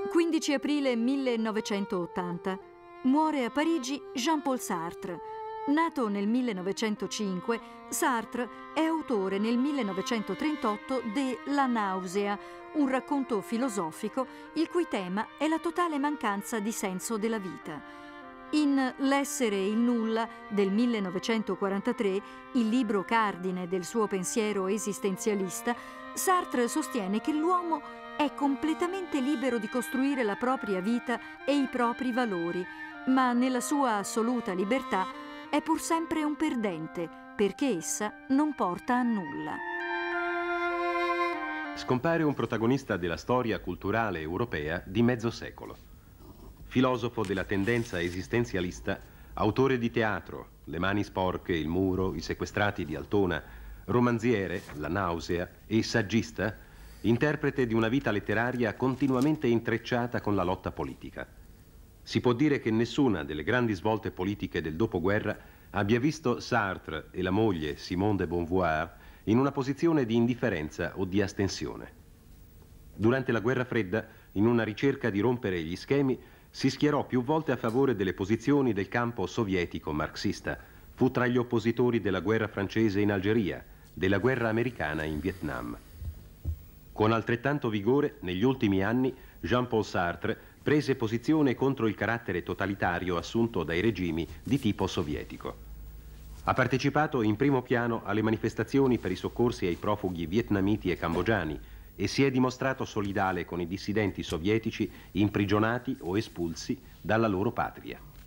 15 aprile 1980. Muore a Parigi Jean-Paul Sartre. Nato nel 1905, Sartre è autore nel 1938 de La nausea, un racconto filosofico il cui tema è la totale mancanza di senso della vita. In L'essere e il nulla del 1943, il libro cardine del suo pensiero esistenzialista, Sartre sostiene che l'uomo è completamente libero di costruire la propria vita e i propri valori, ma nella sua assoluta libertà è pur sempre un perdente, perché essa non porta a nulla. Scompare un protagonista della storia culturale europea di mezzo secolo. Filosofo della tendenza esistenzialista, autore di teatro, Le mani sporche, Il muro, I sequestrati di Altona, romanziere, La nausea, e saggista, interprete di una vita letteraria continuamente intrecciata con la lotta politica. Si può dire che nessuna delle grandi svolte politiche del dopoguerra abbia visto Sartre e la moglie Simone de Beauvoir in una posizione di indifferenza o di astensione. Durante la guerra fredda, in una ricerca di rompere gli schemi, si schierò più volte a favore delle posizioni del campo sovietico marxista. Fu tra gli oppositori della guerra francese in Algeria, della guerra americana in Vietnam. Con altrettanto vigore, negli ultimi anni, Jean-Paul Sartre prese posizione contro il carattere totalitario assunto dai regimi di tipo sovietico. Ha partecipato in primo piano alle manifestazioni per i soccorsi ai profughi vietnamiti e cambogiani e si è dimostrato solidale con i dissidenti sovietici imprigionati o espulsi dalla loro patria.